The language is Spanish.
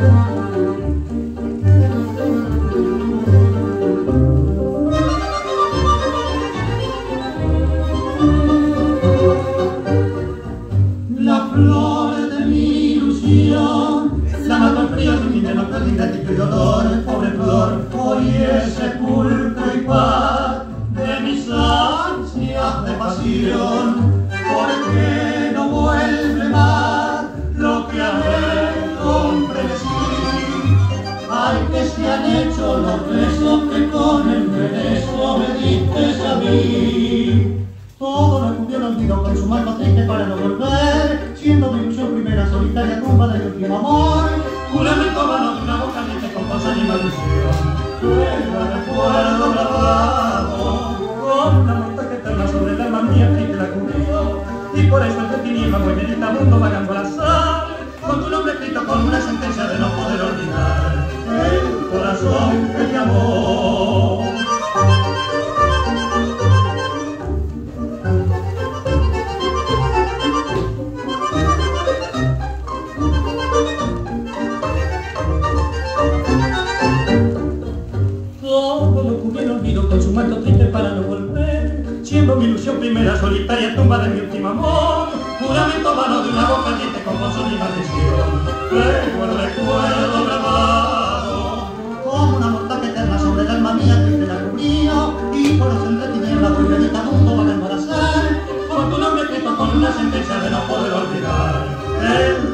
La flor de mi ilusión, la mató el frío de mi invierno caliente y dolor, pobre flor, hoy es sepulcro y paz de mis ansias de pasión, porque no vuelve más lo que amé con frenesí. Ay, que se han hecho los besos que con el beso me diste a mí. Todo lo acudió al olvido con su marco triste para no volver, siendo mi ilusión primera solitaria tumba del último amor. Un lamento vano de una voz caliente con fuerza y maldición. Luego el recuerdo grabado con una montaña eterna sobre el alma mía que la cubrió. Y por eso entre tiniebla muy medita mundo vagando al azar, con tu nombre escrito con una sentencia de no poder olvidar el corazón que te amó. Todo lo cubriera olvido con su manto triste para no volver, siendo mi ilusión primera solitaria tumba de mi último amor. Juramento vano de una voz caliente con voz y maldición. Luego el recuerdo grabado como una montaña eterna sobre el alma mía triste la cubrió. Y por eso entre tinieblas voy medita mundo vagando al azar, con tu nombre escrito con una sentencia de no poder olvidar el